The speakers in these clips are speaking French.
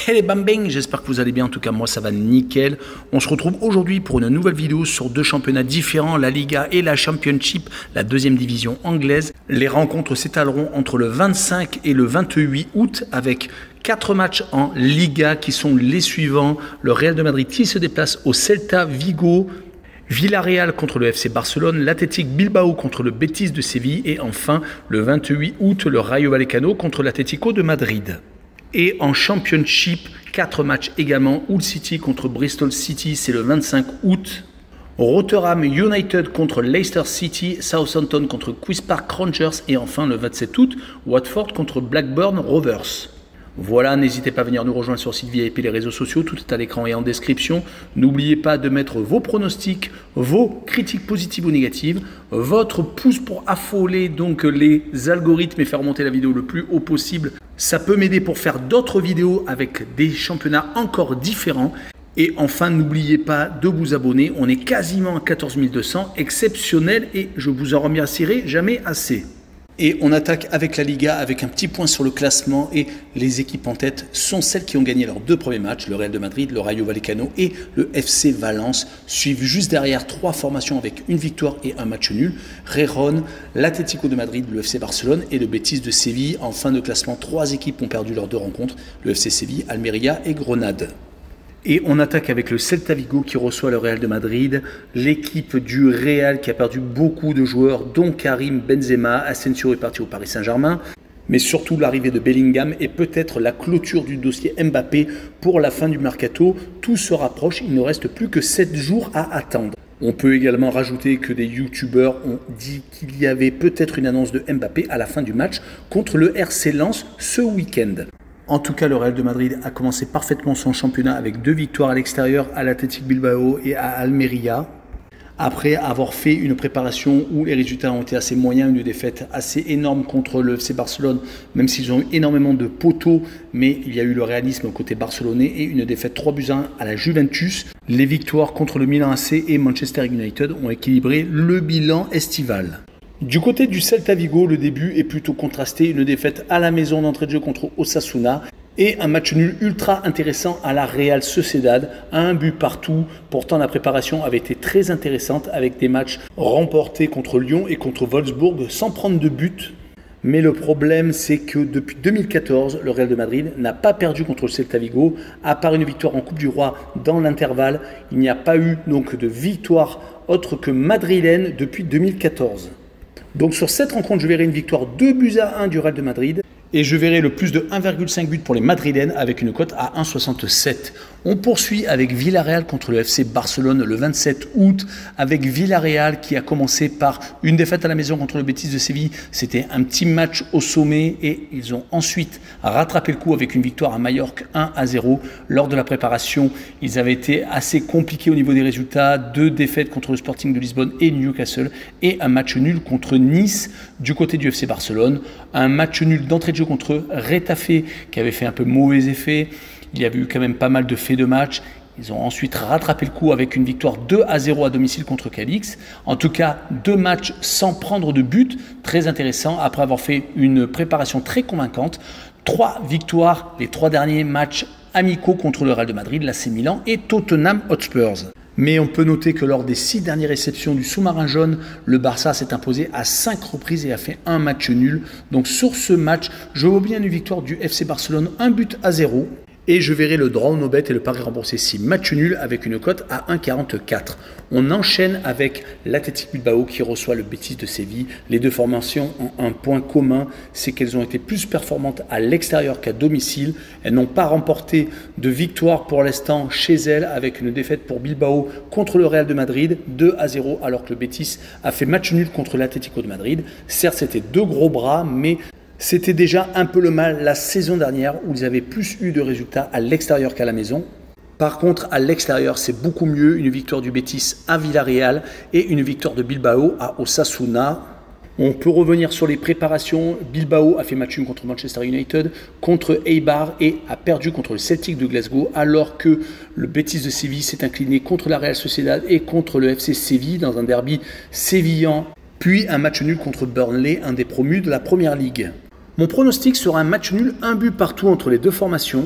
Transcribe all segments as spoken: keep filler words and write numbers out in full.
Hey les bambins, j'espère que vous allez bien, en tout cas moi ça va nickel. On se retrouve aujourd'hui pour une nouvelle vidéo sur deux championnats différents, la Liga et la Championship, la deuxième division anglaise. Les rencontres s'étaleront entre le vingt-cinq et le vingt-huit août avec quatre matchs en Liga qui sont les suivants. Le Real de Madrid qui se déplace au Celta Vigo, Villarreal contre le F C Barcelone, l'Athletic Bilbao contre le Betis de Séville et enfin le vingt-huit août le Rayo Vallecano contre l'Atlético de Madrid. Et en Championship, quatre matchs également. Hull City contre Bristol City, c'est le vingt-cinq août. Rotherham United contre Leicester City, Southampton contre Queen's Park Rangers et enfin le vingt-sept août, Watford contre Blackburn Rovers. Voilà, n'hésitez pas à venir nous rejoindre sur le site V I P, les réseaux sociaux, tout est à l'écran et en description. N'oubliez pas de mettre vos pronostics, vos critiques positives ou négatives, votre pouce pour affoler donc les algorithmes et faire monter la vidéo le plus haut possible. Ça peut m'aider pour faire d'autres vidéos avec des championnats encore différents. Et enfin, n'oubliez pas de vous abonner, on est quasiment à quatorze mille deux cents, exceptionnel et je vous en remercierai jamais assez. Et on attaque avec la Liga avec un petit point sur le classement et les équipes en tête sont celles qui ont gagné leurs deux premiers matchs, le Real de Madrid, le Rayo Vallecano et le F C Valence, suivent juste derrière trois formations avec une victoire et un match nul, Gijón, l'Atlético de Madrid, le F C Barcelone et le Betis de Séville. En fin de classement, trois équipes ont perdu leurs deux rencontres, le F C Séville, Almeria et Grenade. Et on attaque avec le Celta Vigo qui reçoit le Real de Madrid, l'équipe du Real qui a perdu beaucoup de joueurs, dont Karim Benzema. Asensio est parti au Paris Saint-Germain, mais surtout l'arrivée de Bellingham et peut-être la clôture du dossier Mbappé pour la fin du mercato. Tout se rapproche, il ne reste plus que sept jours à attendre. On peut également rajouter que des youtubeurs ont dit qu'il y avait peut-être une annonce de Mbappé à la fin du match contre le R C Lens ce week-end. En tout cas, le Real de Madrid a commencé parfaitement son championnat avec deux victoires à l'extérieur, à l'Athletic Bilbao et à Almeria. Après avoir fait une préparation où les résultats ont été assez moyens, une défaite assez énorme contre le F C Barcelone, même s'ils ont eu énormément de poteaux, mais il y a eu le réalisme côté barcelonais et une défaite trois buts à un à la Juventus. Les victoires contre le Milan A C et Manchester United ont équilibré le bilan estival. Du côté du Celta Vigo, le début est plutôt contrasté, une défaite à la maison d'entrée de jeu contre Osasuna et un match nul ultra intéressant à la Real Sociedad, un but partout. Pourtant la préparation avait été très intéressante avec des matchs remportés contre Lyon et contre Wolfsburg sans prendre de but. Mais le problème, c'est que depuis deux mille quatorze, le Real de Madrid n'a pas perdu contre le Celta Vigo, à part une victoire en Coupe du Roi dans l'intervalle. Il n'y a pas eu donc de victoire autre que madrilène depuis deux mille quatorze. Donc sur cette rencontre, je verrai une victoire deux buts à un du Real de Madrid et je verrai le plus de un virgule cinq buts pour les madrilènes avec une cote à un virgule soixante-sept. On poursuit avec Villarreal contre le F C Barcelone le vingt-sept août, avec Villarreal qui a commencé par une défaite à la maison contre le Betis de Séville. C'était un petit match au sommet et ils ont ensuite rattrapé le coup avec une victoire à Majorque un à zéro. Lors de la préparation, ils avaient été assez compliqués au niveau des résultats. Deux défaites contre le Sporting de Lisbonne et Newcastle et un match nul contre Nice du côté du F C Barcelone. Un match nul d'entrée de jeu contre Retafe qui avait fait un peu mauvais effet. Il y avait eu quand même pas mal de faits de match. Ils ont ensuite rattrapé le coup avec une victoire deux à zéro à domicile contre Cadix. En tout cas, deux matchs sans prendre de but, très intéressant après avoir fait une préparation très convaincante. Trois victoires, les trois derniers matchs amicaux contre le Real de Madrid, l'A C Milan et Tottenham Hotspurs. Mais on peut noter que lors des six dernières réceptions du sous-marin jaune, le Barça s'est imposé à cinq reprises et a fait un match nul. Donc sur ce match, je vois bien une victoire du F C Barcelone, un but à zéro. Et je verrai le draw no bet et le pari remboursé si match nul avec une cote à un virgule quarante-quatre. On enchaîne avec l'Athletic Bilbao qui reçoit le Betis de Séville. Les deux formations ont un point commun, c'est qu'elles ont été plus performantes à l'extérieur qu'à domicile. Elles n'ont pas remporté de victoire pour l'instant chez elles avec une défaite pour Bilbao contre le Real de Madrid, deux à zéro, alors que le Betis a fait match nul contre l'Atlético de Madrid. Certes, c'était deux gros bras, mais c'était déjà un peu le mal la saison dernière où ils avaient plus eu de résultats à l'extérieur qu'à la maison. Par contre, à l'extérieur, c'est beaucoup mieux. Une victoire du Betis à Villarreal et une victoire de Bilbao à Osasuna. On peut revenir sur les préparations. Bilbao a fait match nul contre Manchester United, contre Eibar et a perdu contre le Celtic de Glasgow, alors que le Betis de Séville s'est incliné contre la Real Sociedad et contre le F C Séville dans un derby sévillan. Puis un match nul contre Burnley, un des promus de la Première Ligue. Mon pronostic sera un match nul, un but partout entre les deux formations.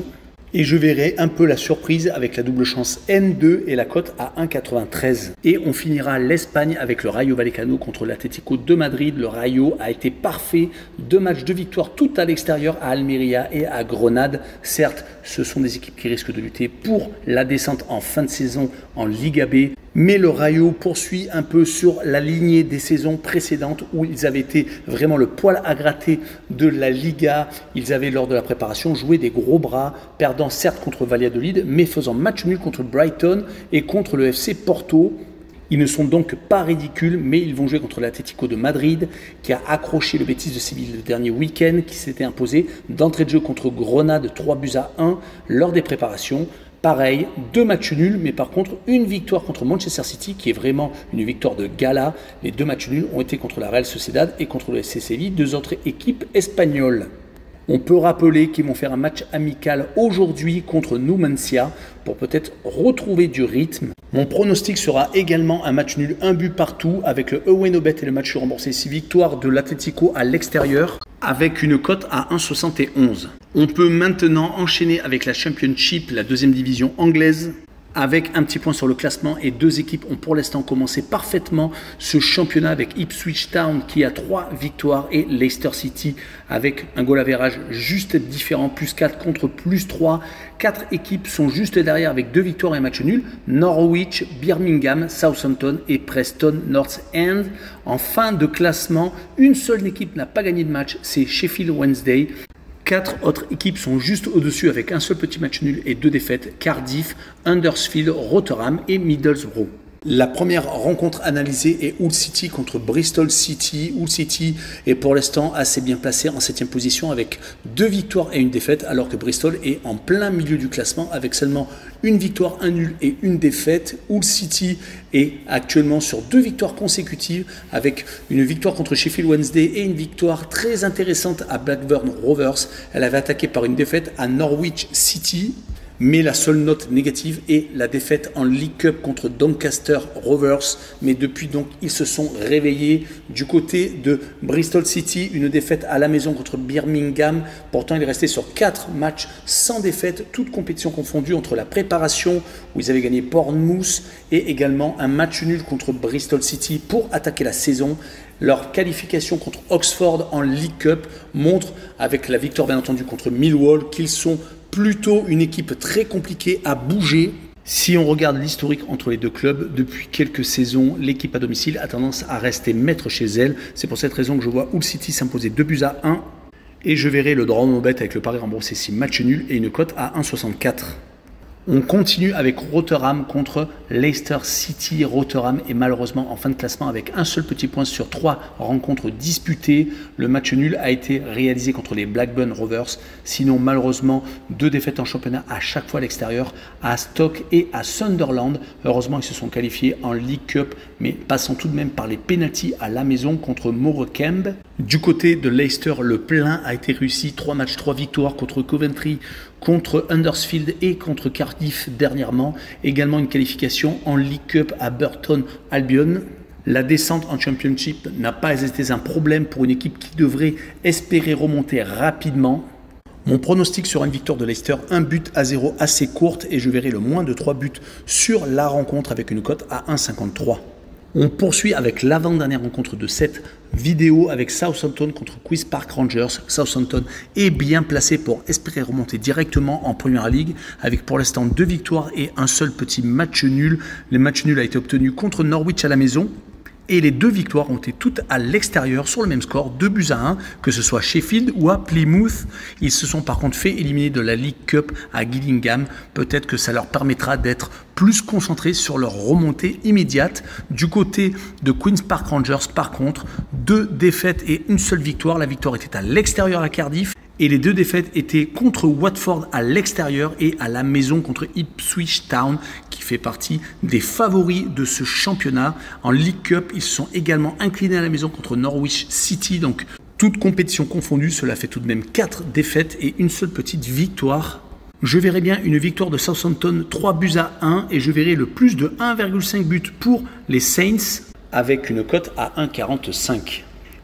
Et je verrai un peu la surprise avec la double chance N deux et la cote à un virgule quatre-vingt-treize. Et on finira l'Espagne avec le Rayo Vallecano contre l'Atlético de Madrid. Le Rayo a été parfait. Deux matchs de victoire tout à l'extérieur à Almeria et à Grenade. Certes, ce sont des équipes qui risquent de lutter pour la descente en fin de saison en Liga B. Mais le Rayo poursuit un peu sur la lignée des saisons précédentes où ils avaient été vraiment le poil à gratter de la Liga. Ils avaient lors de la préparation joué des gros bras, perdant certes contre Valladolid, mais faisant match nul contre Brighton et contre le F C Porto. Ils ne sont donc pas ridicules, mais ils vont jouer contre l'Atlético de Madrid qui a accroché le Betis de Séville le dernier week-end, qui s'était imposé d'entrée de jeu contre Grenade trois buts à un lors des préparations. Pareil, deux matchs nuls, mais par contre une victoire contre Manchester City qui est vraiment une victoire de gala. Les deux matchs nuls ont été contre la Real Sociedad et contre le F C Séville, deux autres équipes espagnoles. On peut rappeler qu'ils vont faire un match amical aujourd'hui contre Numancia pour peut-être retrouver du rythme. Mon pronostic sera également un match nul, un but partout avec le Away No Bet et le match remboursé six victoires de l'Atlético à l'extérieur avec une cote à un virgule soixante et onze. On peut maintenant enchaîner avec la Championship, la deuxième division anglaise. Avec un petit point sur le classement et deux équipes ont pour l'instant commencé parfaitement ce championnat avec Ipswich Town qui a trois victoires et Leicester City avec un goal average juste différent, plus quatre contre plus trois. Quatre équipes sont juste derrière avec deux victoires et un match nul. Norwich, Birmingham, Southampton et Preston North End. En fin de classement, une seule équipe n'a pas gagné de match, c'est Sheffield Wednesday. Quatre autres équipes sont juste au-dessus avec un seul petit match nul et deux défaites, Cardiff, Huddersfield, Rotherham et Middlesbrough. La première rencontre analysée est Hull City contre Bristol City. Hull City est pour l'instant assez bien placé en septième position avec deux victoires et une défaite, alors que Bristol est en plein milieu du classement avec seulement une victoire, un nul et une défaite. Hull City est actuellement sur deux victoires consécutives avec une victoire contre Sheffield Wednesday et une victoire très intéressante à Blackburn Rovers. Elle avait attaqué par une défaite à Norwich City. Mais la seule note négative est la défaite en League Cup contre Doncaster Rovers. Mais depuis donc, ils se sont réveillés. Du côté de Bristol City, une défaite à la maison contre Birmingham. Pourtant, il est resté sur quatre matchs sans défaite, toutes compétitions confondues entre la préparation où ils avaient gagné Bournemouth et également un match nul contre Bristol City pour attaquer la saison. Leur qualification contre Oxford en League Cup montre, avec la victoire bien entendu contre Millwall, qu'ils sont plutôt une équipe très compliquée à bouger. Si on regarde l'historique entre les deux clubs, depuis quelques saisons, l'équipe à domicile a tendance à rester maître chez elle. C'est pour cette raison que je vois Hull City s'imposer deux buts à un. Et je verrai le draw no bet avec le pari remboursé six match nul et une cote à un virgule soixante-quatre. On continue avec Rotherham contre Leicester City. Rotherham est malheureusement en fin de classement avec un seul petit point sur trois rencontres disputées. Le match nul a été réalisé contre les Blackburn Rovers. Sinon, malheureusement, deux défaites en championnat à chaque fois à l'extérieur, à Stoke et à Sunderland. Heureusement, ils se sont qualifiés en League Cup, mais passant tout de même par les pénaltys à la maison contre Morecambe. Du côté de Leicester, le plein a été réussi. trois matchs, trois victoires contre Coventry, contre Huddersfield et contre Cardiff dernièrement. Également une qualification en League Cup à Burton Albion. La descente en Championship n'a pas été un problème pour une équipe qui devrait espérer remonter rapidement. Mon pronostic sera une victoire de Leicester, un but à zéro assez courte et je verrai le moins de trois buts sur la rencontre avec une cote à un virgule cinquante-trois. On poursuit avec l'avant-dernière rencontre de cette vidéo avec Southampton contre Queen's Park Rangers. Southampton est bien placé pour espérer remonter directement en Premier League avec pour l'instant deux victoires et un seul petit match nul. Le match nul a été obtenu contre Norwich à la maison. Et les deux victoires ont été toutes à l'extérieur sur le même score, deux buts à un, que ce soit Sheffield ou à Plymouth. Ils se sont par contre fait éliminer de la League Cup à Gillingham. Peut-être que ça leur permettra d'être plus concentrés sur leur remontée immédiate. Du côté de Queen's Park Rangers, par contre, deux défaites et une seule victoire. La victoire était à l'extérieur à Cardiff. Et les deux défaites étaient contre Watford à l'extérieur et à la maison contre Ipswich Town, qui fait partie des favoris de ce championnat. En League Cup, ils se sont également inclinés à la maison contre Norwich City. Donc, toute compétition confondue, cela fait tout de même quatre défaites et une seule petite victoire. Je verrai bien une victoire de Southampton, trois buts à un, et je verrai le plus de un virgule cinq buts pour les Saints avec une cote à un virgule quarante-cinq.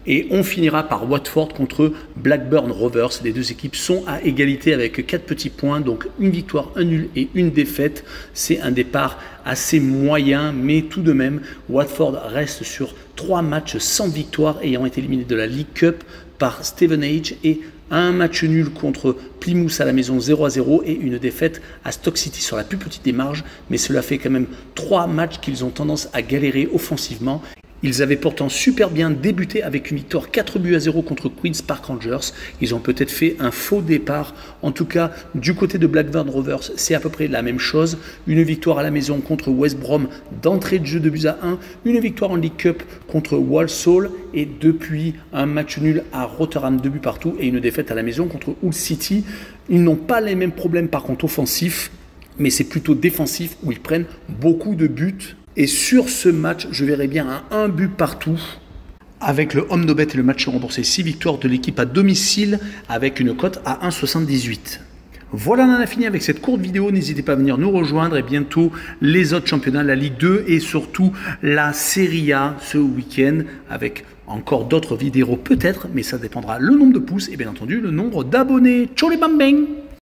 Et on finira par Watford contre Blackburn Rovers. Les deux équipes sont à égalité avec quatre petits points, donc une victoire, un nul et une défaite. C'est un départ assez moyen, mais tout de même, Watford reste sur trois matchs sans victoire, ayant été éliminé de la League Cup par Stevenage et un match nul contre Plymouth à la maison zéro à zéro et une défaite à Stoke City sur la plus petite des marges, mais cela fait quand même trois matchs qu'ils ont tendance à galérer offensivement. Ils avaient pourtant super bien débuté avec une victoire quatre buts à zéro contre Queen's Park Rangers. Ils ont peut-être fait un faux départ. En tout cas, du côté de Blackburn Rovers, c'est à peu près la même chose. Une victoire à la maison contre West Brom d'entrée de jeu de buts à un. Une victoire en League Cup contre Walsall. Et depuis, un match nul à Rotherham, deux buts partout. Et une défaite à la maison contre Hull City. Ils n'ont pas les mêmes problèmes par contre offensifs, mais c'est plutôt défensif où ils prennent beaucoup de buts. Et sur ce match, je verrai bien un un but partout. Avec le home no bet et le match remboursé, six victoires de l'équipe à domicile avec une cote à un virgule soixante-dix-huit. Voilà, on en a fini avec cette courte vidéo. N'hésitez pas à venir nous rejoindre et bientôt les autres championnats, la Ligue deux et surtout la Serie A ce week-end avec encore d'autres vidéos peut-être, mais ça dépendra le nombre de pouces et bien entendu le nombre d'abonnés. Ciao les bang bang!